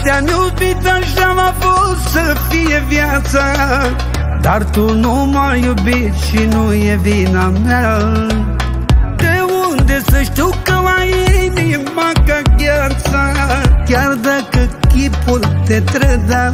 Te-am iubit, așa a fost să fie viața, dar tu nu m-ai iubit și nu e vina mea. De unde să știu că ai inima ca gheața, chiar dacă chipul te trăda?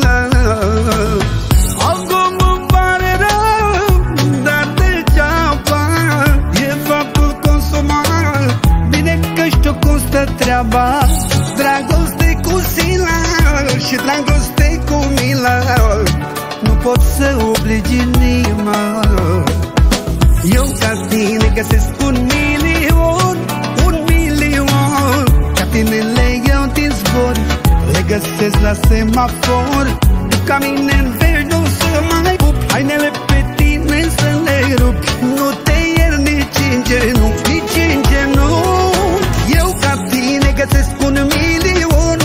Acum îmi pare rău, dar degeaba, e faptul consumat. Bine că știu cum stă treaba, dragoste cu sila și dragoste cu mila, nu pot să obligi inima. Eu ca tine găsesc un milion, ca tine le iau din zbor, le găsesc la semafor. Tu ca mine în verde nu să mai pup, hainele pe tine să le rup, nu te iert nici în genunchi, nici în genunchi. Eu ca tine găsesc un milion,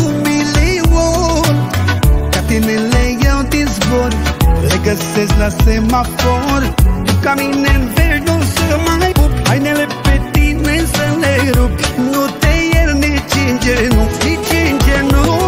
ca tine le iau din zbor, le găsesc la semafor. Tu ca mine în verde nu să mai pup, hainele pe tine să le rup, nu te iert nici în genunchi, nici în genunchi.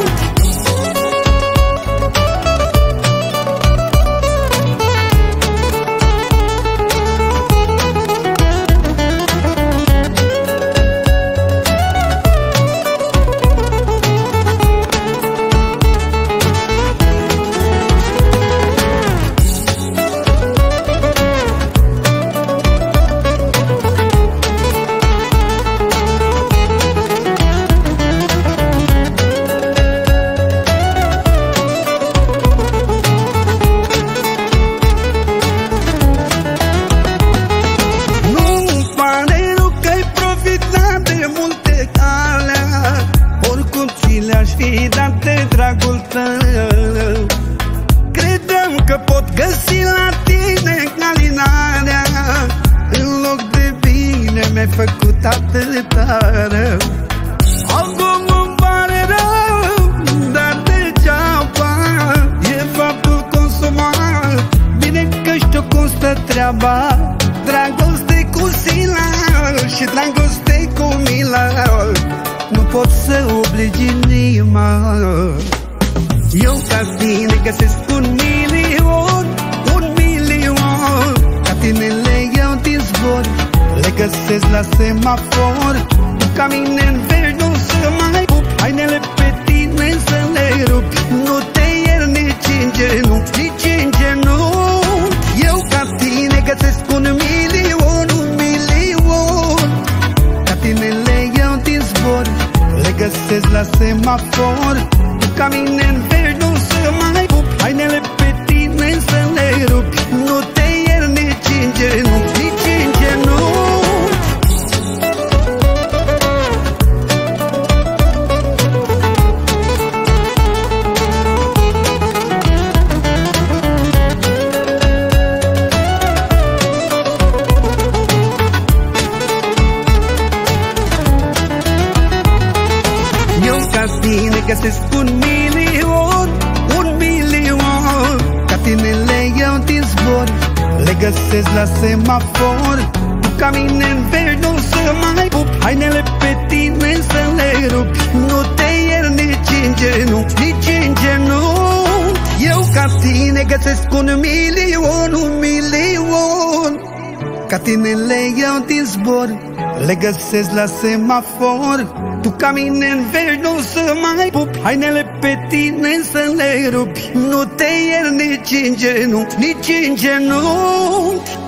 Credeam că pot găsi la tine alinarea, în loc de bine mi-ai făcut atâta rău. Acum îmi pare rău, dar degeaba, e faptul consumat. Bine că știu cum stă treaba, dragoste cu sila și dragoste cu mila, nu pot să obligi inima. Eu ca tine găsesc un milion, ca tine le iau din zbor, le găsesc la semafor. Tu ca mine în verde nu să mai pup, hainele pe tine să le rup, nu te iert nici în genunchi, nici în genunchi. Eu ca tine găsesc un milion, ca tine le iau din zbor, le găsesc la semafor. Tu ca mine în verde nu să mai pup, hainele pe tine să le rup, nu te iert nici în genunchi, nici în genunchi. Eu ca tine găsesc un milion, ca tine le iau din zbor, le găsesc la semafor. Tu ca mine în verde nu să mai pup, hainele pe tine să le rup, nu te iert nici în genunchi, nici în genunchi. Eu ca tine găsesc un milion, ca tine le iau din zbor, le găsesc la semafor. Tu ca mine în verde nu să mai pup, hainele pe tine să le rup, nu te iert nici în genunchi, nici în genunchi.